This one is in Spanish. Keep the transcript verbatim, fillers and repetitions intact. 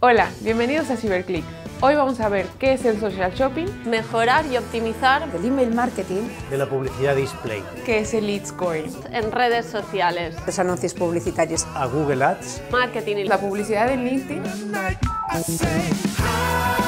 Hola, bienvenidos a Cyberclick. Hoy vamos a ver qué es el social shopping, mejorar y optimizar el email marketing, de la publicidad display, qué es el lead scoring, en redes sociales, los anuncios publicitarios, a Google Ads, marketing y la publicidad en LinkedIn.